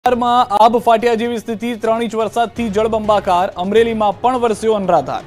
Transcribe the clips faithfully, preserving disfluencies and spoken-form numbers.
માં આબ ફાટ્યા જેવી સ્થિતિ, ત્રણ ઇંચ વરસાદથી જળબંબાકાર, અમરેલીમાં પણ વરસ્યો અનરાધાર।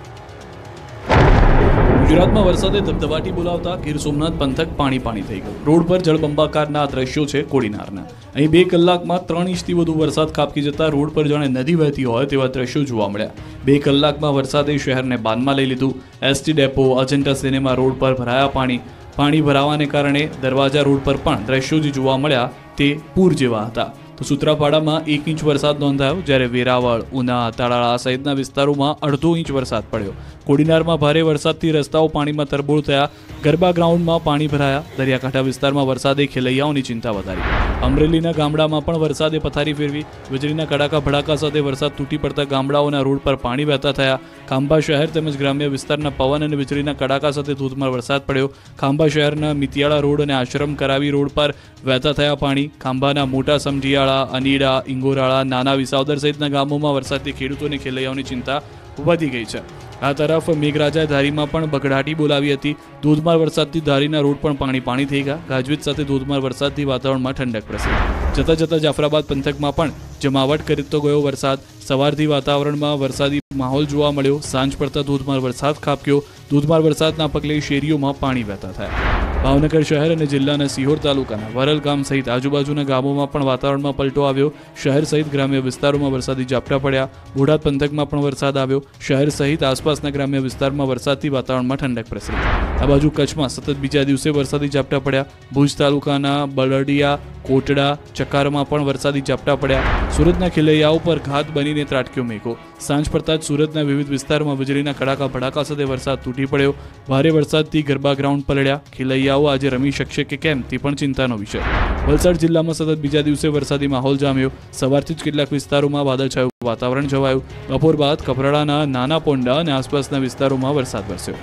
ગુજરાતમાં વરસાદે ધબધબાટી બોલાવતા ગીર સોમનાથ પંથક પાણી પાણી થઈ ગયું। રોડ પર જળબંબાકારના દ્રશ્યો છે કોડીનારના। અહીં બે કલાકમાં ત્રણ ઇંચથી વધુ વરસાદ ખાબકી જતા રોડ પર જાણે નદી વહેતી હોય તેવા દ્રશ્યો જોવા મળ્યા। બે કલાકમાં વરસાદે શહેરને બાંધમાં લઈ લીધું। ST depot, Ajanta cinema road પર ભરાયા પાણી। પાણી ભરાવાને કારણે દરવાજા રોડ પર પણ દ્રશ્યો જે જોવા મળ્યા તે પૂર જેવા હતા। તો સૂત્રાપાડામાં એક ઇંચ વરસાદ નોંધાયો, જ્યારે વેરાવળ, ઉના, તાળાળા સહિતના વિસ્તારોમાં અડધો ઇંચ વરસાદ પડ્યો। કોડીનારમાં ભારે વરસાદથી રસ્તાઓ પાણીમાં તરબોળ થયા। ગરબા ગ્રાઉન્ડમાં પાણી ભરાયા। દરિયાકાંઠા વિસ્તારમાં વરસાદે ખેલૈયાઓની ચિંતા વધારી। અમરેલીના ગામડામાં પણ વરસાદે પથારી ફેરવી। વીજળીના કડાકા ભડાકા સાથે વરસાદ તૂટી પડતા ગામડાઓના રોડ પર પાણી વહેતા થયા। ખાંભા શહેર તેમજ ગ્રામ્ય વિસ્તારના પવન અને વીજળીના કડાકા સાથે ધોધમાર વરસાદ પડ્યો। ખાંભા શહેરના મિતિયાળા રોડ અને આશ્રમ કરાવી રોડ પર વહેતા થયા પાણી। ખાંભાના મોટા સમઢિયાળા, અનીડા, ઇંગોરાળા, નાના વિસાવદર સહિતના ગામોમાં વરસાદથી ખેડૂતોને ખેલૈયાઓની ચિંતા વધી ગઈ છે। આ તરફ મેઘરાજા ધારીમાં પણ બગડાટી બોલાવી હતી। ધોધમાર વરસાદથી ધારીના રોડ પણ પાણી પાણી થઈ ગયા। ગાજવીજ સાથે ધોધમાર વરસાદથી વાતાવરણમાં ઠંડક પ્રસરી। જતા જતા જાફરાબાદ પંથકમાં પણ જમાવટ કરતો ગયો વરસાદ। સવારથી વાતાવરણમાં વરસાદી માહોલ જોવા મળ્યો। સાંજ પડતા ધોધમાર વરસાદ ખાબક્યો। ધોધમાર વરસાદના પગલે શેરીઓમાં પાણી વહેતા થયા। ભાવનગર શહેર અને જિલ્લાના સિહોર તાલુકાના વરલ ગામ સહિત આજુબાજુના ગામોમાં પણ વાતાવરણમાં પલટો આવ્યો। શહેર સહિત ગ્રામ્ય વિસ્તારોમાં વરસાદી ઝાપટા પડ્યા। બોટાદ પંથકમાં પણ વરસાદ આવ્યો। શહેર સહિત આસપાસના ગ્રામ્ય વિસ્તારમાં વરસાદથી વાતાવરણમાં ઠંડક પ્રસરી। આ બાજુ કચ્છમાં સતત બીજા દિવસે વરસાદી ઝાપટા પડ્યા। ભુજ તાલુકાના બળડિયા, કોટડા, ચકારમાં પણ વરસાદી ઝાપટા પડ્યા। સુરતના ખેલૈયાઓ પર ઘાત બનીને ત્રાટક્યો મેઘો। સાંજ પડતા જ સુરતના વિવિધ વિસ્તારોમાં વીજળીના કડાકા ભડાકા સાથે વરસાદ તૂટી પડ્યો। ભારે વરસાદથી ગરબા ગ્રાઉન્ડ પલળ્યા। ખેલૈયાઓ આજે રમી શકશે કે કેમ તે પણ ચિંતાનો વિષય। વલસાડ જિલ્લામાં સતત બીજા દિવસે વરસાદી માહોલ જામ્યો। સવારથી જ કેટલાક વિસ્તારોમાં વાદળછાયું વાતાવરણ છવાયું। બપોર બાદ કપરાડાના નાના પોંડા અને આસપાસના વિસ્તારોમાં વરસાદ વરસ્યો।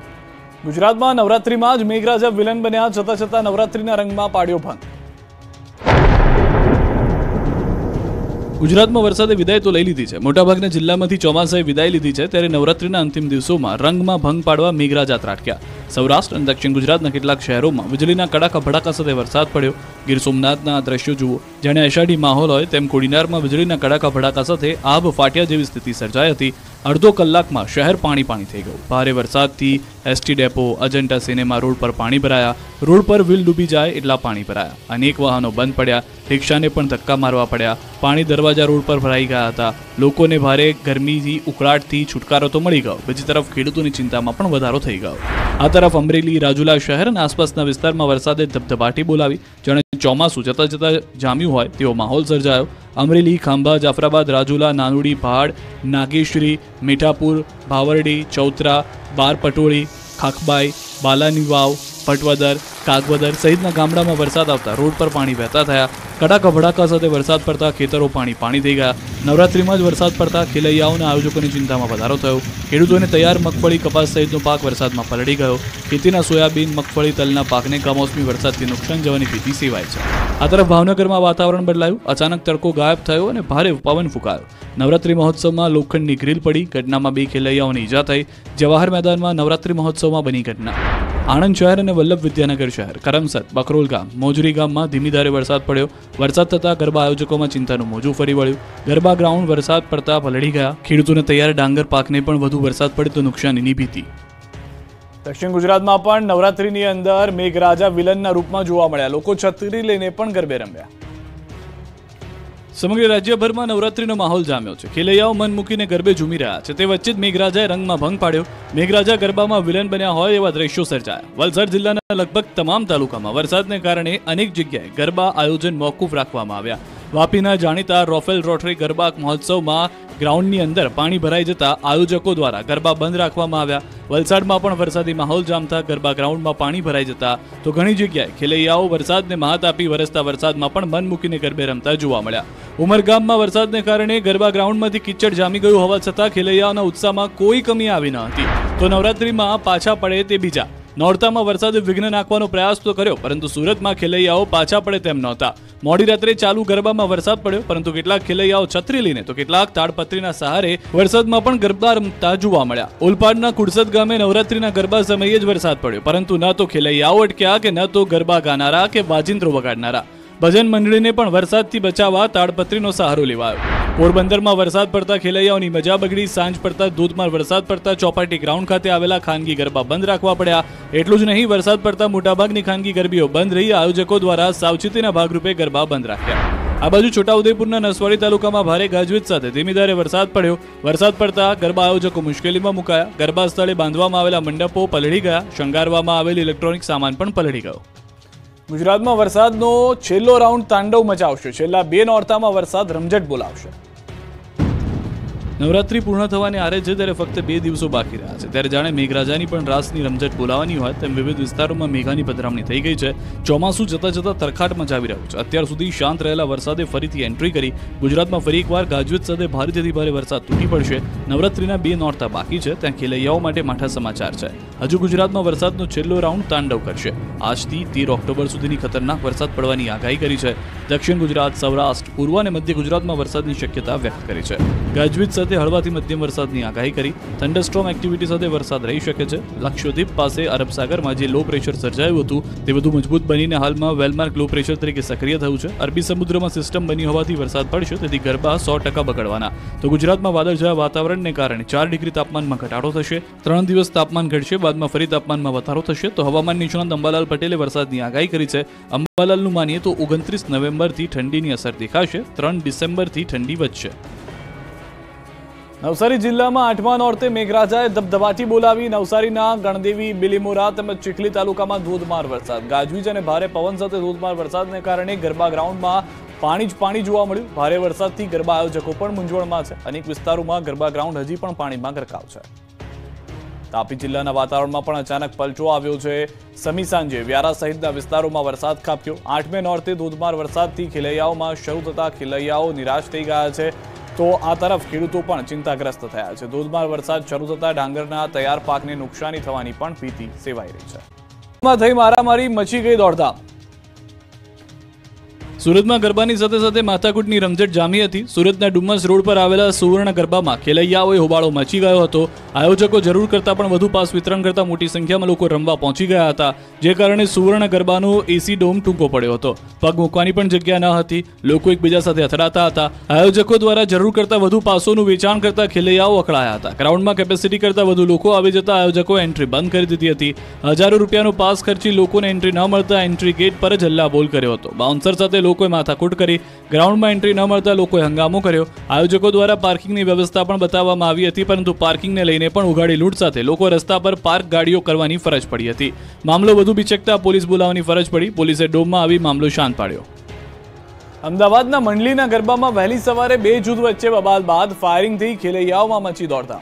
ગુજરાતમાં નવરાત્રીમાં જ મેઘરાજા વિલન બન્યા। જતા જતા નવરાત્રીના રંગમાં પાડ્યો ભંગ। ગુજરાતમાં વરસાદે વિદાય તો લઈ લીધી છે। મોટાભાગના જિલ્લામાંથી ચોમાસાએ વિદાય લીધી છે, ત્યારે નવરાત્રીના અંતિમ દિવસોમાં રંગમાં ભંગ પાડવા મેઘરાજા ત્રાટક્યા। સૌરાષ્ટ્ર અને દક્ષિણ ગુજરાતના કેટલાક શહેરોમાં વીજળીના કડાકા ભડાકા સાથે વરસાદ પડ્યો। ગીર સોમનાથના દ્રશ્યો જુઓ, જાણે અષાઢી માહોલ હોય તેમ કોડીનારમાં વીજળીના કડાકા ભડાકા સાથે આબ ફાટ્યા જેવી સ્થિતિ સર્જાઈ હતી। અડધો કલાકમાં શહેર પાણી પાણી થઈ ગયું। ભારે વરસાદથી ST depot, Ajanta cinema road પર પાણી ભરાયા। રોડ પર વ્હીલ ડૂબી જાય એટલા પાણી ભરાયા। અનેક વાહનો બંધ પડ્યા। રિક્ષાને પણ ધક્કા મારવા પડ્યા। પાણી દરવાજા રોડ પર ભરાઈ ગયા હતા। લોકોને ભારે ગરમીથી ઉકળાટથી છુટકારો તો મળી ગયો, બીજી તરફ ખેડૂતોની ચિંતામાં પણ વધારો થઈ ગયો। આ તરફ અમરેલી, રાજુલા શહેર અને આસપાસના વિસ્તારમાં વરસાદે ધબધબાટી બોલાવી। જાણે ચોમાસું જતા જતા જામ્યું હોય તેવો માહોલ સર્જાયો। અમરેલી, ખાંભા, જાફરાબાદ, રાજુલા, નાનુડી, ભાડ, નાગેશ્રી, મીઠાપુર, ભાવરડી, ચૌતરા, બારપટોળી, ખાખબાઈ, બાલાની વાવ, પટવદર, કાગવદર સહિતના ગામડામાં વરસાદ આવતા રોડ પર પાણી વહેતા થયા। કડાકા ભડાકા સાથે વરસાદ પડતા ખેતરો પાણી પાણી થઈ ગયા। નવરાત્રીમાં જ વરસાદ પડતા ખેલૈયાઓના આયોજકોની ચિંતામાં વધારો થયો। ખેડૂતોને તૈયાર મગફળી, કપાસ સહિતનો પાક વરસાદમાં પલળી ગયો। ખેતીના સોયાબીન, મગફળી, તલના પાકને કમોસમી વરસાદથી નુકસાન જવાની ભીતિ સેવાય છે। આ તરફ ભાવનગરમાં વાતાવરણ બદલાયું। અચાનક તડકો ગાયબ થયો અને ભારે પવન ફૂંકાયો। નવરાત્રી મહોત્સવમાં લોખંડની ગ્રીલ પડી। ઘટનામાં બે ખેલૈયાઓને ઈજા થઈ। જવાહર મેદાનમાં નવરાત્રી મહોત્સવમાં બની ઘટના। આણંદ શહેર અને વલ્લભ વિદ્યાનગર શહેર, કરમસદ, બકરોલ ગામ, મોજરી ગામમાં ધીમી ધારે વરસાદ પડ્યો। વરસાદ થતાં ગરબા આયોજકોમાં ચિંતાનું મોજું ફરી વળ્યું। ગરબા ગ્રાઉન્ડ વરસાદ પડતા પલળી ગયા। ખેડૂતોને તૈયાર ડાંગર પાકને પણ વધુ વરસાદ પડે તો નુકસાનીની ભીતિ। દક્ષિણ ગુજરાતમાં પણ નવરાત્રીની અંદર મેઘરાજા વિલનના રૂપમાં જોવા મળ્યા। લોકો છત્રી લઈને પણ ગરબે રમ્યા। સમગ્ર રાજ્યભરમાં નવરાત્રીનો માહોલ જામ્યો છે। ખેલૈયાઓ મન મૂકીને ગરબે ઝૂમી રહ્યા છે। તે વચ્ચે જ મેઘરાજાએ રંગમાં ભંગ પાડ્યો। મેઘરાજા ગરબામાં વિલન બન્યા હોય એવા દ્રશ્યો સર્જાયા। વલસાડ જિલ્લાના લગભગ તમામ તાલુકામાં વરસાદને કારણે અનેક જગ્યાએ ગરબા આયોજન મોકૂફ રાખવામાં આવ્યા। વાપીના જાણીતા રોફેલ રોટરી ગરબા મહોત્સવમાં ગ્રાઉન્ડની અંદર પાણી ભરાઈ જતા આયોજકો દ્વારા ગરબા બંધ રાખવામાં આવ્યા। વલસાડમાં પણ વરસાદી માહોલ જામતા ગરબા ગ્રાઉન્ડમાં પાણી ભરાઈ જતા તો ઘણી જગ્યાએ ખેલૈયાઓ વરસાદને મહાત આપી વરસતા વરસાદમાં પણ મન મૂકીને ગરબે રમતા જોવા મળ્યા। ઉમરગામમાં વરસાદને કારણે ગરબા ગ્રાઉન્ડમાંથી કિચડ જામી ગયું હોવા છતાં ખેલૈયાઓના ઉત્સાહમાં કોઈ કમી આવી ન હતી। તો નવરાત્રીમાં પાછા પડે તે બીજા। નોરતામાં વરસાદે વિઘ્ન નાખવાનો પ્રયાસ તો કર્યો, પરંતુ સુરતમાં ખેલૈયાઓ પાછા પડે તેમ નહોતા। મોડી રાત્રે ચાલુ ગરબામાં વરસાદ પડ્યો, પરંતુ કેટલાક ખેલૈયાઓ છત્રી લઈને તો કેટલાક તાડપત્રીના સહારે વરસાદમાં પણ ગરબા રમતા જોવા મળ્યા। ઓલપાડના કુડસદ ગામે નવરાત્રીના ગરબા સમયે જ વરસાદ પડ્યો, પરંતુ ન તો ખેલૈયાઓ અટક્યા કે ન તો ગરબા ગાનારા કે વાજિંત્રો વગાડનારા। ભજન મંડળીને પણ વરસાદથી બચાવવા તાડપત્રીનો સહારો લેવાયો. પોરબંદરમાં વરસાદ પડતા ખેલૈયાઓની મજા બગડી. સાંજ પડતા ધોધમાર વરસાદ પડતા ચોપાટી ગ્રાઉન્ડ ખાતે આવેલા ખાનગી ગરબા બંધ રાખવા પડ્યા. એટલું જ નહીં, વરસાદ પડતા મોટાભાગની ખાનગી ગરબીઓ બંધ રહી. આયોજકો દ્વારા સાવચેતીના ભાગરૂપે ગરબા બંધ રાખ્યા. આ બાજુ છોટાઉદેપુરના નસવાડી તાલુકામાં ભારે ગાજવીજ સાથે ધીમી ધારે વરસાદ પડ્યો. વરસાદ પડતા ગરબા આયોજકો મુશ્કેલીમાં મુકાયા. ગરબા સ્થળે બાંધવામાં આવેલા મંડપો પલળી ગયા. શણગારવામાં આવેલ ઇલેક્ટ્રોનિક સામાન પણ પલળી ગયો. ગુજરાતમાં વરસાદનો છેલ્લો રાઉન્ડ તાંડવ મચાવશે. છેલ્લા બે નોરતામાં વરસાદ રમઝટ બોલાવશે. નવરાત્રી પૂર્ણ થવાની આરે છે ત્યારે ફક્ત બે દિવસો બાકી રહ્યા છે. ત્યારે જાણે મેઘરાજાની પણ રાસની રમઝટ બોલાવાની હોય તેમ વિવિધ વિસ્તારોમાં મેઘાની પધરામણી થઈ ગઈ છે. ચોમાસું જતા જતા તરખાટ મચાવી રહ્યું છે. અત્યાર સુધી શાંત રહેલા વરસાદે ફરીથી એન્ટ્રી કરી. ગુજરાતમાં ફરી એકવાર ગાજવીજ સાથે ભારેથી ભારે વરસાદ તૂટી પડશે. નવરાત્રીના બે નોરતા બાકી છે ત્યાં ખેલૈયાઓ માટે માઠા સમાચાર છે. હજુ ગુજરાતમાં વરસાદનો છેલ્લો રાઉન્ડ તાંડવ કરશે. આજથી તેર ઓક્ટોબર સુધીની ખતરનાક વરસાદ પડવાની આગાહી કરી છે. દક્ષિણ ગુજરાત, સૌરાષ્ટ્ર, પૂર્વ અને મધ્ય ગુજરાતમાં વરસાદની શક્યતા વ્યક્ત કરી છે. ગાજવીજ સાથે હળવાથી મધ્યમ વરસાદની આગાહી કરી. થંડરસ્ટોર્મ એક્ટિવિટી સાથે વરસાદ રહી શકે છે. લક્ષદ્વીપ પાસે અરબ સાગરમાં જે લો પ્રેશર સર્જાયું હતું તે વધુ મજબૂત બનીને હાલમાં વેલમાર્ક લો પ્રેશર તરીકે સક્રિય થયું છે. અરબી સમુદ્રમાં સિસ્ટમ બની હોવાથી વરસાદ પડશે, તેથી ગરબા સો ટકા બગડવાના. તો ગુજરાતમાં વાદળછાયા વાતાવરણને કારણે ચાર ડિગ્રી તાપમાનમાં ઘટાડો થશે. ત્રણ દિવસ તાપમાન ઘટશે, બાદમાં ફરી તાપમાનમાં વધારો થશે. તો હવામાન નિષ્ણાત અંબાલાલ પટેલે વરસાદની આગાહી કરી છે. અંબાલાલનું માનીએ તો ઓગણત્રીસ નવેમ્બરથી ઠંડીની અસર દેખાશે. ત્રણ ડિસેમ્બરથી ઠંડી વધશે. નવસારી જિલ્લામાં આઠમા નોરતે મેઘરાજાએ ધબધબાટી બોલાવી. નવસારીના ગણદેવી, બિલીમોરા તેમજ ચીખલી તાલુકામાં ધોધમાર વરસાદ. ગાજવીજ અને ભારે પવન સાથે ધોધમાર વરસાદને કારણે ગરબા ગ્રાઉન્ડમાં પાણી જ પાણી જોવા મળ્યું. ભારે વરસાદથી ગરબા આયોજકો પણ મૂંઝવણમાં છે. અનેક વિસ્તારોમાં ગરબા ગ્રાઉન્ડ હજી પણ પાણીમાં ગરકાવ છે. તાપી જિલ્લાના વાતાવરણમાં પણ અચાનક પલટો આવ્યો છે. સમી સાંજે વ્યારા સહિતના વિસ્તારોમાં વરસાદ ખાબક્યો. આઠમે નોરતે ધોધમાર વરસાદથી ખેલૈયાઓમાં શરૂ થતા ખેલૈયાઓ નિરાશ થઈ ગયા છે. તો આ તરફ ખેડૂતો પણ ચિંતાગ્રસ્ત થયા છે. ધોધમાર વરસાદ શરૂ થતા ડાંગરના તૈયાર પાકને નુકસાની થવાની પણ ભીતિ સેવાઈ રહી છે. થઈ મારામારી, મચી ગઈ દોડધામ. સુરતમાં ગરબાની સાથે સાથે માથાકૂટની રમઝટ જામી હતી. સુરતના ડુમસ રોડ પર આવેલા સુવર્ણ ગરબામાં ખેલૈયાઓએ હોબાળો મચી ગયો હતો. આયોજકો જરૂર કરતાં પણ વધુ પાસ વિતરણ કરતા મોટી સંખ્યામાં લોકો રમવા પહોંચી ગયા હતા, જે કારણે સુવર્ણ ગરબાનો એસી ડોમ ટૂંકો પડ્યો હતો. પગ મૂકવાની પણ જગ્યા ન હતી. લોકો એકબીજા સાથે અથડાતા હતા. આયોજકો દ્વારા જરૂર કરતાં વધુ પાસોનું વેચાણ કરતા ખેલૈયાઓ અકળાયા હતા. ગ્રાઉન્ડમાં કેપેસિટી કરતાં વધુ લોકો આવી જતા આયોજકો એન્ટ્રી બંધ કરી દીધી હતી. હજારો રૂપિયાનો પાસ ખર્ચી લોકોને એન્ટ્રી ન મળતા એન્ટ્રી ગેટ પર જ હલ્લાબોલ કર્યો હતો. બાઉન્સર સાથે લોકોએ માથાકૂટ કરી. ગ્રાઉન્ડમાં એન્ટ્રી ન મળતા લોકોએ હંગામો કર્યો. આયોજકો દ્વારા પાર્કિંગની વ્યવસ્થા પણ બતાવવામાં આવી હતી, પરંતુ પાર્કિંગને લઈને પણ ઉઘાડી લૂંટ સાથે લોકો રસ્તા પર પાર્ક ગાડીઓ કરવાની ફરજ પડી હતી. મામલો વધુ બીચકતા પોલીસ બોલાવવાની ફરજ પડી. પોલીસે ડોમમાં આવી મામલો શાંત પાડ્યો. અમદાવાદના મંડલીના ગરબામાં વહેલી સવારે બે જૂથ વચ્ચે બબાલ બાદ ફાયરિંગ થઈ. ખેલૈયાઓમાં મચી દોડધામ.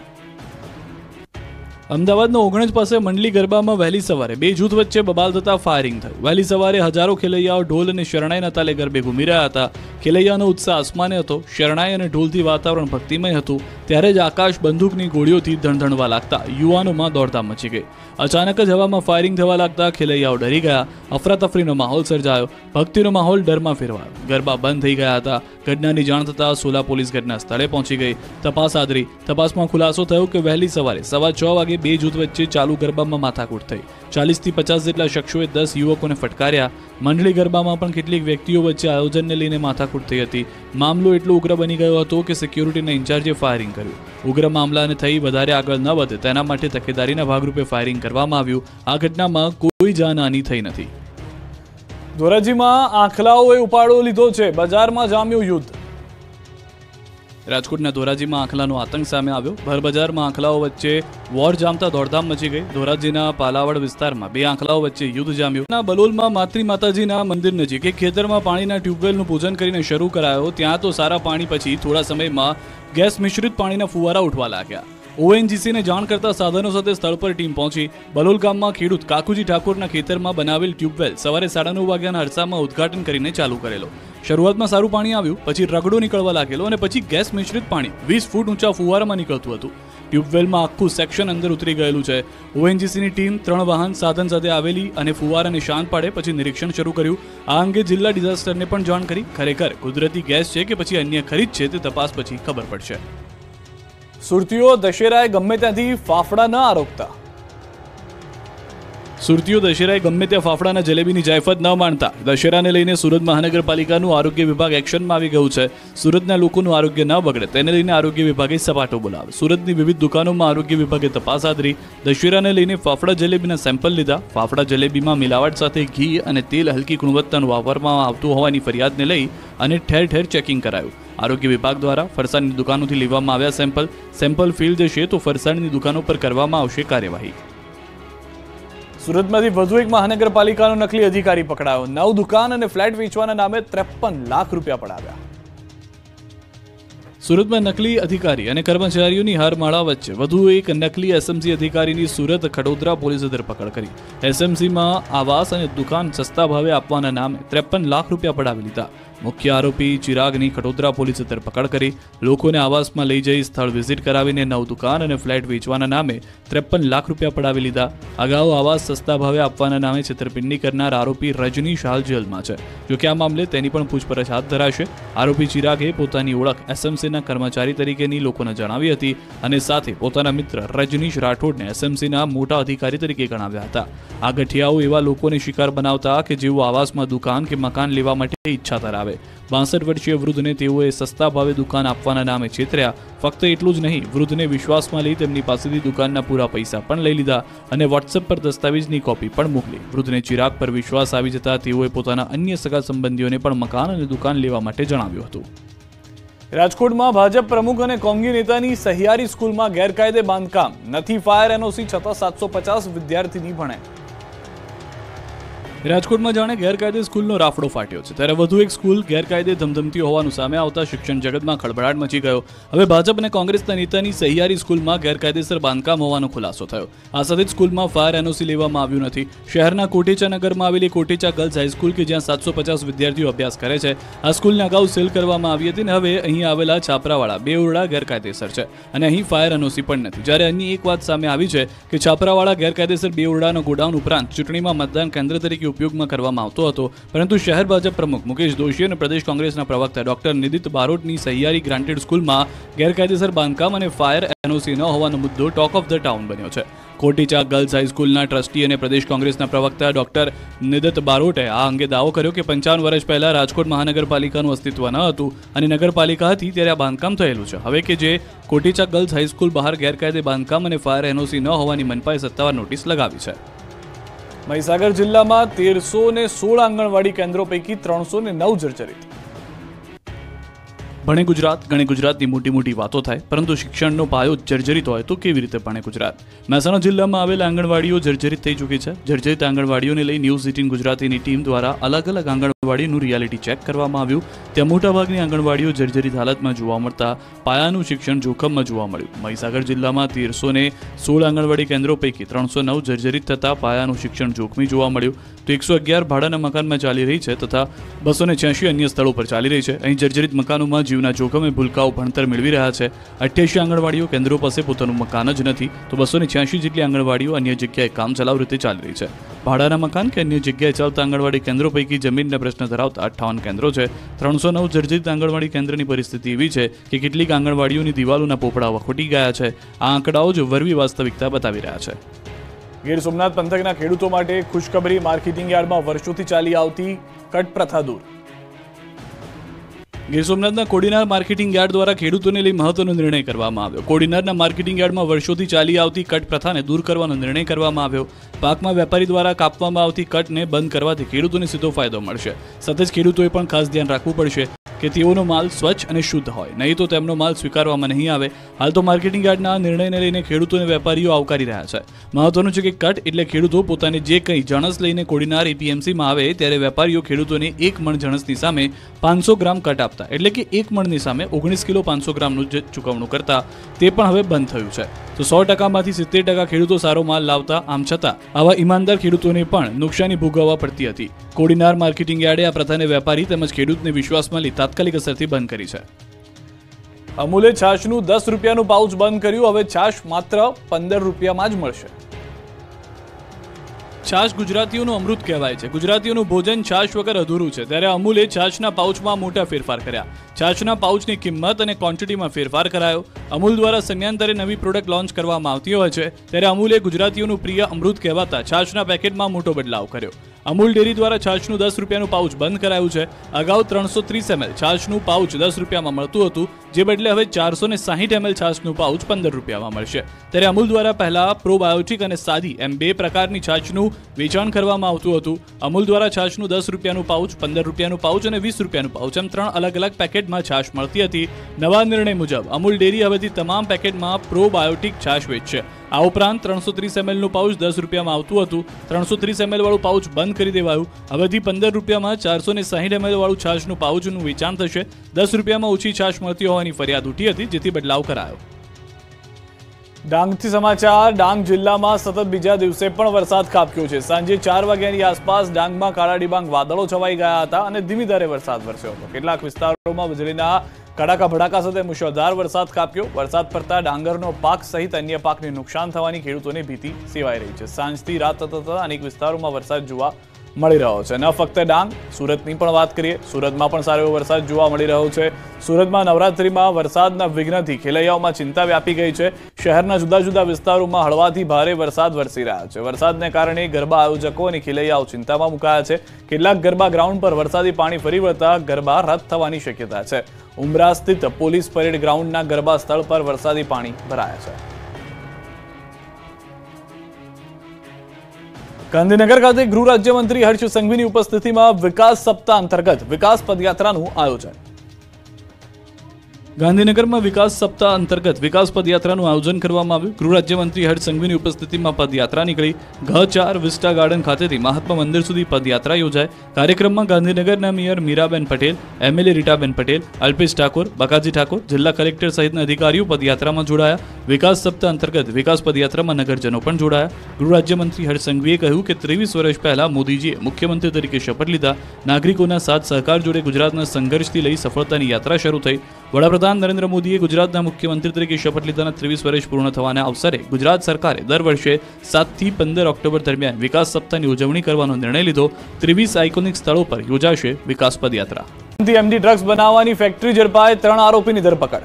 અમદાવાદના ઓગણજ પાસે મંડલી ગરબામાં વહેલી સવારે બે જૂથ વચ્ચે બબાલ થતા ફાયરિંગ થયું. વહેલી સવારે હજારો ખેલૈયાઓ ઢોલ અને શરણાઈના તાલે ગરબે ઘૂમી રહ્યા હતા. ખેલૈયાનો ઉત્સાહ આસમાને હતો. શરણાઈ અને ઢોલથી વાતાવરણ ભક્તિમય હતું. ત્યારે જ આકાશ બંદૂકની ગોળીઓથી ધણધણવા લાગતા યુવાનોમાં દોડધામ મચી ગઈ. અચાનક જ હવામાં ફાયરિંગ થવા લાગતા ખેલૈયાઓ ડરી ગયા. અફરાતફરીનો માહોલ સર્જાયો. ભક્તિનો માહોલ ડરમાં ફેરવાયો. ગરબા બંધ થઈ ગયા હતા. ઘટનાની જાણ થતાં સોલા પોલીસ ઘટના સ્થળે પહોંચી ગઈ. તપાસ આદરી. તપાસમાં ખુલાસો થયો કે વહેલી સવારે સવા છ વાગે બે જૂથ વચ્ચે ચાલુ ગરબામાં માથાકૂટ થઈ. ચાલીસ થી પચાસ જેટલા શખ્સોએ દસ યુવકોને ફટકાર્યા. મંડળી ગરબામાં પણ કેટલીક વ્યક્તિઓ વચ્ચે આયોજનને લઈને માથાકૂટ થઈ હતી. મામલો એટલો ઉગ્ર બની ગયો હતો કે સિક્યોરિટીના ઇન્ચાર્જે ફાયરિંગ કર્યું. ઉગ્ર મામલાને થઈ વધારે આગળ ન વધે તેના માટે તકેદારીના ભાગરૂપે ફાયરિંગ કરવામાં આવ્યું. આ ઘટનામાં કોઈ જાનહાની થઈ નથી. ધોરાજીમાં આંખલાઓએ ઉપાડો લીધો છે. બજારમાં જામ્યું યુદ્ધ. રાજકોટના ધોરાજીમાં આંખલાનો આતંક સામે આવ્યો. ભરબજારમાં આંખલાઓ વચ્ચે વોર જામતા દોડધામ મચી ગઈ. ધોરાજીના પાલાવડ વિસ્તારમાં બે આંખલાઓ વચ્ચે યુદ્ધ જામ્યું. બલોલમાં માતૃ માતાજીના મંદિર નજીક એક ખેતરમાં પાણીના ટ્યુબવેલનું પૂજન કરીને શરૂ કરાયો. ત્યાં તો સારા પાણી પછી થોડા સમયમાં ગેસ મિશ્રિત પાણીના ફુવારા ઉઠવા લાગ્યા. ઓએનજીસીને જાણ કરતા સાધનો સાથે સ્થળ પર ટીમ પહોંચી. બલોલ ગામમાં ખેડૂત કાકુજી ઠાકોરના ખેતરમાં બનાવેલ ટ્યુબવેલ સવારે સાડા નવ વાગ્યાના અરસામાં ઉદ્ઘાટન કરીને ચાલુ કરેલો. શરૂઆતમાં સારું પાણી આવ્યું, પછી રગડો નીકળવા લાગેલો અને પછી ગેસ મિશ્રિત પાણી વીસ ફૂટ ઊંચા ફુવારામાં નીકળતું હતું. ટ્યુબવેલમાં આખું સેક્શન અંદર ઉતરી ગયેલું છે. ઓએનજીસીની ટીમ ત્રણ વાહન સાધન સાથે આવેલી અને ફુવારાને શાંત પાડે પછી નિરીક્ષણ શરૂ કર્યું. આ અંગે જિલ્લા ડિઝાસ્ટરને પણ જાણ કરી. ખરેખર કુદરતી ગેસ છે કે પછી અન્ય ખરીદ છે તે તપાસ પછી ખબર પડશે. સુરતીઓ દશેરાએ ગમે ત્યાંથી ફાફડા ન આરોગતા. સુરતીઓ દશેરાએ ગમે ત્યાં ફાફડાના જલેબીની જાયફત ન માણતા દશેરાને લઈને સુરત મહાનગરપાલિકાનું આરોગ્ય વિભાગ એક્શનમાં આવી ગયું છે. સુરતના લોકોનું આરોગ્ય ન બગડે તેને લઈને આરોગ્ય વિભાગે સપાટો બોલાવ્યો. સુરતની વિવિધ દુકાનોમાં આરોગ્ય વિભાગે તપાસ હાથ ધરી. દશેરાને લઈને ફાફડા જલેબીના સેમ્પલ લીધા. ફાફડા જલેબીમાં મિલાવટ સાથે ઘી અને તેલ હલકી ગુણવત્તાનું વાપરવામાં આવતું હોવાની ફરિયાદને લઈ અને ઠેર ઠેર ચેકિંગ કરાયું. આરોગ્ય વિભાગ દ્વારા ફરસાણની દુકાનોથી લેવામાં આવ્યા સેમ્પલ સેમ્પલ ફેલ જશે તો ફરસાણની દુકાનો પર કરવામાં આવશે કાર્યવાહી. સુરતમાંથી વધુ એક મહાનગરપાલિકાનો નકલી અધિકારી પકડાયો. નવ દુકાન અને ફ્લેટ વેચવાના નામે ત્રેપન લાખ રૂપિયા પડાવ્યા. સુરતમાં નકલી અધિકારી અને કર્મચારીઓની હારમાળા વચ્ચે વધુ એક નકલી એસએમસી અધિકારીની સુરત ખડોદરા પોલીસે ધરપકડ કરી. એસએમસીમાં આવાસ અને દુકાન સસ્તા ભાવે આપવાના નામે ત્રેપન લાખ રૂપિયા પડાવી લીધા. મુખ્ય આરોપી ચિરાગની ખડોદરા પોલીસે ધરપકડ કરી. લોકોને આવાસમાં લઈ જઈ સ્થળ વિઝિટ કરાવીને નવ દુકાન અને ફ્લેટ વેચવાના નામે ત્રેપન લાખ રૂપિયા પડાવી લીધા. અગાઉ આવાસ સસ્તા ભાવે આપવાના નામે છેતરપિંડી કરનાર આરોપી રજનીશ હાલ જેલમાં છે. જોકે આ મામલે તેની પણ પૂછપરછ હાથ ધરાશે. આરોપી ચિરાગે પોતાની ઓળખ એસએમસીના કર્મચારી તરીકેની લોકોને જણાવી હતી અને સાથે પોતાના મિત્ર રજનીશ રાઠોડને એસએમસીના મોટા અધિકારી તરીકે ગણાવ્યા હતા. આ ગઠિયાઓ એવા લોકોને શિકાર બનાવતા કે જેઓ આવાસમાં દુકાન કે મકાન લેવા માટે ઈચ્છા ધરાવે. બાસઠ વર્ષીય વૃદ્ધને તેઓએ સસ્તા ભાવે દુકાન આપવાના નામે છેતર્યા. ફક્ત એટલું જ નહીં, વૃદ્ધને વિશ્વાસમાં લઈ તેમની પાસેથી દુકાનના પૂરા પૈસા પણ લઈ લીધા અને વોટ્સએપ પર દસ્તાવેજની કોપી પણ મોકલી. વૃદ્ધને ચિરાગ પર વિશ્વાસ આવી જતા તેઓએ પોતાના અન્ય સગા સંબંધીઓને પણ મકાન અને દુકાન લેવા માટે જણાવ્યું હતું. રાજકોટમાં ભાજપ પ્રમુખ અને કોંગ્રેસ નેતાની સહિયારી સ્કૂલમાં ગેરકાયદે બાંધકામ. નથી ફાયર એનઓસી છતાં સાતસો પચાસ વિદ્યાર્થીની ભણે. રાજકોટમાં જાણે ગેરકાયદે સ્કૂલનો રાફડો ફાટ્યો છે, ત્યારે વધુ એક સ્કૂલ ગેરકાયદે ધમધમતી હોવાનું સામે આવતા શિક્ષણ જગતમાં ખળભળાટ મચી ગયો. હવે ભાજપ અને કોંગ્રેસના નેતાની સહિયારી સ્કૂલમાં ગેરકાયદેસર બાંધકામ હોવાનો ખુલાસો થયો. આ સાથે જ સ્કૂલમાં ફાયર એનઓસી લેવામાં આવ્યું નથી. શહેરના કોટેચા નગરમાં આવેલી કોટેચા ગર્લ્સ હાઈસ્કૂલ કે જ્યાં સાતસો પચાસ વિદ્યાર્થીઓ અભ્યાસ કરે છે, આ સ્કૂલને અગાઉ સીલ કરવામાં આવી હતી અને હવે અહીં આવેલા છાપરાવાળા બે ઓરડા ગેરકાયદેસર છે અને અહીં ફાયર એનઓસી પણ નથી. જ્યારે અન્ય એક વાત સામે આવી છે કે છાપરાવાળા ગેરકાયદેસર બે ઓરડાનો ગોડાઉન ઉપરાંત ચૂંટણીમાં મતદાન કેન્દ્ર તરીકે ઉપયોગમાં કરવામાં આવતો હતો, પરંતુ શહેર ભાજપ પ્રમુખ મુકેશ દોશી અને પ્રદેશ કોંગ્રેસના પ્રવક્તા ડોક્ટર નિદિત બારોટની સહિયારી ગ્રાન્ટેડ સ્કૂલમાં ગેરકાયદેસર બાંધકામ અને ફાયર એનઓસી ન હોવાનો મુદ્દો ટોક ઓફ ધ ટાઉન બન્યો છે. કોટેચા ગર્લ્સ હાઈસ્કૂલના ટ્રસ્ટી અને પ્રદેશ કોંગ્રેસના પ્રવક્તા ડોક્ટર નિદિત બારોટે આ અંગે દાવો કર્યો કે પંચાવન વર્ષ પહેલા રાજકોટ મહાનગરપાલિકાનું અસ્તિત્વ ન હતું અને નગરપાલિકા હતી ત્યારે આ બાંધકામ થયેલું છે. હવે કે જે કોટેચા ગર્લ્સ હાઈસ્કૂલ બહાર ગેરકાયદે બાંધકામ અને ફાયર એનઓસી ન હોવાની મનપાએ સત્તાવાર નોટિસ લગાવી છે. મહીસાગર જિલ્લામાં તેરસો ને સોળ આંગણવાડી કેન્દ્રો પૈકી ત્રણસો ને નવ જર્જરિત. ભણે ગુજરાત ગણે ગુજરાતની મોટી મોટી વાતો થાય, પરંતુ શિક્ષણનો પાયો જર્જરિત હોય તો કેવી રીતે ભણે ગુજરાત? મહેસાણા જિલ્લામાં આવેલા આંગણવાડીઓ જર્જરિત થઈ ચૂકી છે. જર્જરિત આંગણવાડીઓને લઈ ન્યૂઝ એટીન ગુજરાતીની ટીમ દ્વારા અલગ અલગ આંગણવાડીનું રિયાલિટી ચેક કરવામાં આવ્યું. ત્યાં મોટાભાગની આંગણવાડીઓ જર્જરિત હાલતમાં જોવા મળતા પાયાનું શિક્ષણ જોખમમાં જોવા મળ્યું. મહીસાગર જિલ્લામાં તેરસો ને સોળ આંગણવાડી કેન્દ્રો પૈકી ત્રણસો નવ જર્જરિત થતા પાયાનું શિક્ષણ જોખમી જોવા મળ્યું. તો એકસો અગિયાર ભાડાના મકાનમાં ચાલી રહી છે તથા બસો ને છ્યાસી અન્ય સ્થળો પર ચાલી રહી છે. અહીં જર્જરિત મકાનોમાં જીવના જોખમે ભૂલકાઓ ભણતર મેળવી રહ્યા છે. અઠ્યાસી આંગણવાડીઓ કેન્દ્રો પાસે પોતાનું મકાન જ નથી, તો બસો ને છ્યાસી જેટલી આંગણવાડીઓ અન્ય જગ્યાએ કામ ચલાવ રીતે ચાલી રહી છે. ભાડાના મકાન કે અન્ય જગ્યાએ ચાલતા આંગણવાડી કેન્દ્રો પૈકી જમીનના પ્રશ્ન ધરાવતા અઠ્ઠાવન કેન્દ્રો છે. ત્રણસો નવ જર્જરિત આંગણવાડી કેન્દ્રની પરિસ્થિતિ એવી છે કે કેટલીક આંગણવાડીઓની દિવાલોના પોપડા વખોટી ગયા છે. આ આંકડાઓ જ વરવી વાસ્તવિકતા બતાવી રહ્યા છે. ગીર સોમનાથ પંથકના ખેડૂતો માટે ખુશખબરી. માર્કેટિંગ યાર્ડમાં વર્ષોથી ચાલી આવતી કટ પ્રથા દૂર. ગીર સોમનાથના કોડીનાર માર્કેટિંગ યાર્ડ દ્વારા ખેડૂતોને લઈ મહત્વનો નિર્ણય કરવામાં આવ્યો. કોડીનારના માર્કેટિંગ યાર્ડમાં વર્ષોથી ચાલી આવતી કટ પ્રથાને દૂર કરવાનો નિર્ણય કરવામાં આવ્યો. પાકમાં વેપારી દ્વારા કાપવામાં આવતી કટને બંધ કરવાથી ખેડૂતોને સીધો ફાયદો મળશે. સાથે જ ખેડૂતોએ પણ ખાસ ધ્યાન રાખવું પડશે કે તેઓનો માલ સ્વચ્છ અને શુદ્ધ હોય, નહીં તો તેમનો માલ સ્વીકારવામાં નહીં આવે. હાલ તો માર્કેટિંગ યાર્ડના નિર્ણયને લઈને ખેડૂતોને વેપારીઓ આવકારી રહ્યા છે. મહત્વનું છે કે કટ એટલે ખેડૂતો પોતાને જે કંઈ જણસ લઈને કોડીનાર એપીએમસીમાં આવે ત્યારે વેપારીઓ ખેડૂતોને એક મણ જણસની સામે પાંચસો ગ્રામ કટ આપતા, એટલે કે એક મણની સામે ઓગણીસ કિલો પાંચસો ગ્રામનું જ ચૂકવણું કરતા, તે પણ હવે બંધ થયું છે. તો સો ટકામાંથી સિત્તેર ટકા ખેડૂતો સારો માલ લાવતા. આમ છતાં આવા ઈમાનદાર ખેડૂતોને પણ નુકસાની ભોગવવા પડતી હતી. કોડીનાર માર્કેટિંગ યાર્ડે આ પ્રથાને વેપારી તેમજ ખેડૂતને વિશ્વાસમાં લઈ તાત્કાલિક અસરથી બંધ કરી છે. અમૂલે છાશનું દસ રૂપિયાનું પાઉચ બંધ કર્યું. હવે છાશ માત્ર પંદર રૂપિયામાં જ મળશે. છાશ ગુજરાતીઓનું અમૃત કહેવાય છે. ગુજરાતીઓનું ભોજન છાશ વગર અધૂરું છે, ત્યારે અમૂલે છાશના પાઉચમાં મોટા ફેરફાર કર્યા. છાશના પાઉચની કિંમત અને ક્વોન્ટિટીમાં ફેરફાર કરાયો. અમૂલ દ્વારા સમયાંતરે નવી પ્રોડક્ટ લોન્ચ કરવામાં આવતી હોય છે, ત્યારે અમૂલે ગુજરાતીઓનું પ્રિય અમૃત કહેવાતા છાશના પેકેટમાં મોટો બદલાવ કર્યો. અમૂલ ડેરી દ્વારા છાશનું દસ રૂપિયાનું પાઉચ બંધ કરાયું છે. અગાઉ ત્રણસો ત્રીસ એમએલ છાશનું પાઉચ દસ રૂપિયામાં મળતું હતું, જે બદલે હવે ચારસો ને સાહીઠ એમએલ છાશનું પાઉચ પંદર રૂપિયામાં મળશે. ત્યારે અમૂલ દ્વારા પહેલા પ્રોબાયોટિક અને સાદી એમ બે પ્રકારની છાશનું વેચાણ કરવામાં આવતું હતું. અમૂલ દ્વારા છાશનું દસ રૂપિયાનું પાઉચ, પંદર રૂપિયાનું પાઉચ અને વીસ રૂપિયાનું પાઉચ એમ ત્રણ અલગ અલગ પેકેટમાં છાશ મળતી હતી. નવા નિર્ણય મુજબ અમૂલ ડેરી હવેથી તમામ પેકેટમાં પ્રોબાયોટિક છાશ વેચશે. આ ઉપરાંત ત્રણસો ત્રીસ એમએલનું પાઉચ દસ રૂપિયામાં આવતું હતું, ત્રણસો ત્રીસ એમએલ વાળું પાઉચ બંધ કરી દેવાયું. હવેથી પંદર રૂપિયામાં ચારસો ને સાહીઠ એમએલ વાળું છાશનું પાઉચનું વેચાણ થશે. દસ રૂપિયામાં ઓછી છાશ મળતી હોવાની ફરિયાદ ઉઠી હતી, જેથી બદલાવ કરાયો. ડાંગથી સમાચાર. ડાંગ જિલ્લામાં સતત બીજા દિવસે પણ વરસાદ ખાબક્યો છે. સાંજે ચાર વાગ્યાની આસપાસ ડાંગમાં કાળા ડિબાંગ વાદળો છવાઈ ગયા હતા અને ધીમી ધારે વરસાદ વરસ્યો હતો. કેટલાક વિસ્તારોમાં વીજળીના કડાકા ભડાકા સાથે મુશળધાર વરસાદ ખાબક્યો. વરસાદ પડતા ડાંગરનો પાક સહિત અન્ય પાકને નુકસાન થવાની ખેડૂતોને ભીતિ સેવાઈ રહી છે. સાંજથી રાત થતા અનેક વિસ્તારોમાં વરસાદ જોવા મળી રહ્યો છે. ન ફક્ત ડાંગ, સુરતની પણ વાત કરીએ. સુરતમાં પણ સારો એવો વરસાદ જોવા મળી રહ્યો છે. સુરતમાં નવરાત્રીમાં વરસાદના વિઘ્નથી ખેલૈયાઓમાં ચિંતા વ્યાપી ગઈ છે. શહેરના જુદા જુદા વિસ્તારોમાં હળવાથી ભારે વરસાદ વરસી રહ્યા છે. વરસાદને કારણે ગરબા આયોજકો અને ખેલૈયાઓ ચિંતામાં મુકાયા છે. કેટલાક ગરબા ગ્રાઉન્ડ પર વરસાદી પાણી ફરી વળતા ગરબા રદ થવાની શક્યતા છે. ઉમરા સ્થિત પોલીસ પરેડ ગ્રાઉન્ડના ગરબા સ્થળ પર વરસાદી પાણી ભરાયા છે. ગાંધીનગર ખાતે ગૃહ રાજ્યમંત્રી હર્ષ સંઘવીની ઉપસ્થિતિમાં વિકાસ સપ્તાહ અંતર્ગત વિકાસ પદયાત્રાનું આયોજન. ગાંધીનગરમાં વિકાસ સપ્તાહ અંતર્ગત વિકાસ પદયાત્રાનું આયોજન કરવામાં આવ્યું. ગૃહ રાજ્યમંત્રી હર્ષ સંઘવીની ઉપસ્થિતિમાં પદયાત્રા નીકળી. ઘ ચાર વિસ્ટા ગાર્ડન ખાતેથી મહાત્મા મંદિર સુધી પદયાત્રા યોજાય. કાર્યક્રમમાં ગાંધીનગરના મેયર મીરાબેન પટેલ, એમએલએ રીટાબેન પટેલ, અલ્પેશ ઠાકોર, બકાજી ઠાકોર, જિલ્લા કલેક્ટર સહિતના અધિકારીઓ પદયાત્રામાં જોડાયા. વિકાસ સપ્તાહ અંતર્ગત વિકાસ પદયાત્રામાં નગરજનો પણ જોડાયા. ગૃહ રાજ્યમંત્રી હર્ષ સંઘવીએ કહ્યું કે ત્રેવીસ વર્ષ પહેલા મોદીજીએ મુખ્યમંત્રી તરીકે શપથ લીધા. નાગરિકોના સાથ સહકાર જોડે ગુજરાતના સંઘર્ષથી લઈ સફળતાની યાત્રા શરૂ થઈ. વડાપ્રધાન નરેન્દ્ર મોદીએ ગુજરાતના મુખ્યમંત્રી તરીકે શપથ લીધાના ત્રેવીસ વર્ષ પૂર્ણ થવાના અવસરે ગુજરાત સરકારે દર વર્ષે સાતથી પંદર ઓક્ટોબર દરમિયાન વિકાસ સપ્તાહની ઉજવણી કરવાનો નિર્ણય લીધો. ત્રેવીસ આઇકોનિક સ્થળો પર યોજાશે વિકાસ પદયાત્રા. એમડી ડ્રગ્સ બનાવવાની ફેક્ટરી ઝડપાય, ત્રણ આરોપીની ધરપકડ.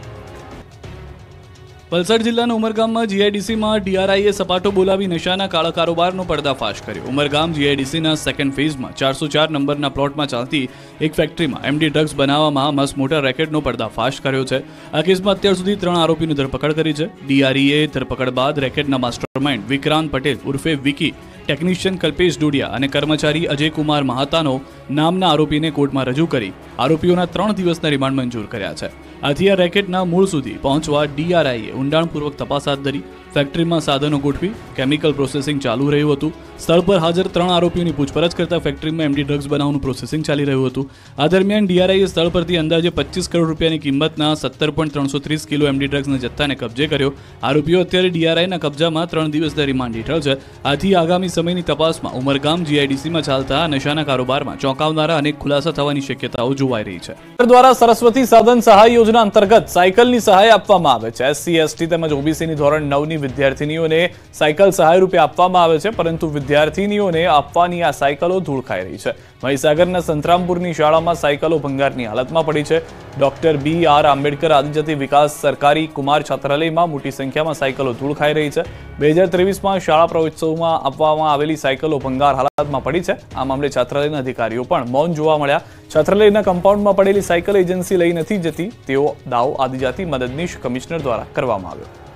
વલસાડ જિલ્લાના ઉમરગામમાં જીઆઈડીસીમાં ડીઆરઆઈએ સપાટો બોલાવી નશાના કાળા કારોબારનો પર્દાફાશ કર્યો. ઉમરગામ જીઆઈડીસીના સેકન્ડ ફેઝમાં ચારસો ચાર નંબરના પ્લોટમાં ચાલતી એક ફેક્ટરીમાં એમડી ડ્રગ્સ બનાવવામાં મસ્ત મોટા રેકેટનો પર્દાફાશ કર્યો છે. આ કેસમાં અત્યાર સુધી ત્રણ આરોપીની ધરપકડ કરી છે. ડીઆરઆઈએ ધરપકડ બાદ રેકેટના માસ્ટરમાઇન્ડ વિક્રાંત પટેલ ઉર્ફે વિકી, ટેકનિશિયન કલ્પેશ ડોડિયા અને કર્મચારી અજયકુમાર મહાતાનો નામના આરોપીને કોર્ટમાં રજૂ કરી આરોપીઓના ત્રણ દિવસના રિમાન્ડ મંજૂર કર્યા છે. આથી આ રેકેટના મૂળ સુધી પહોંચવા ડીઆરઆઈએ ઊંડાણપૂર્વક તપાસ હાથ ધરી. ફેક્ટરીમાં સાધનો ગોઠવી કેમિકલ પ્રોસેસિંગ ચાલુ રહ્યું હતું. સ્થળ પર હાજર ત્રણ આરોપીઓની પૂછપરછ કરતા ફેક્ટરીમાં એમડી ડ્રગ્સ બનાવવાનું પ્રોસેસિંગ ચાલી રહ્યું હતું. આ દરમિયાન ડીઆરઆઈએ સ્થળ પરથી અંદાજે પચીસ કરોડ રૂપિયાની કિંમતના સત્તર પોઈન્ટ ત્રણસો ત્રીસ કિલો એમડી ડ્રગ્સના જથ્થાને કબજે કર્યો. આરોપીઓ અત્યારે ડીઆરઆઈના કબજામાં ત્રણ દિવસના રિમાન્ડ હેઠળ છે. આથી આગામી સમયની તપાસમાં ઉમરગામ જીઆઈડીસીમાં ચાલતા નશાના કારોબારમાં ચોંકાવનારા અનેક ખુલાસા થવાની શક્યતાઓ જોવાઈ રહી છે. દ્વારા સરસ્વતી સાધન સહાય યોજના અંતર્ગત સાયકલની સહાય આપવામાં આવે છે. એસસી એસટી તેમજ ઓબીસીની ધોરણ નવની વિદ્યાર્થીનીઓને સાયકલ સહાય રૂપે આપવામાં આવે છે, પરંતુ વિદ્યાર્થીનીઓને આપવાની આ સાયકલો ધૂળ ખાઈ રહી છે. મહીસાગરના સંતરામપુરની શાળામાં સાયકલો ભંગારની હાલતમાં પડી છે. ડોક્ટર બી આર આંબેડકર આદિજાતિ વિકાસ સરકારી કુમાર છાત્રાલયમાં મોટી સંખ્યામાં સાયકલો ધૂળ ખાઈ રહી છે. બે હજાર ત્રેવીસમાં શાળા પ્રવેશોત્સવમાં આપવામાં આવેલી સાયકલો ભંગાર હાલતમાં પડી છે. આ મામલે છાત્રાલયના અધિકારીઓ પણ મૌન જોવા મળ્યા. છાત્રાલયના કમ્પાઉન્ડમાં પડેલી સાયકલ એજન્સી લઈ નથી જતી તેવો દાવો આદિજાતિ મદદનીશ કમિશનર દ્વારા કરવામાં આવ્યો.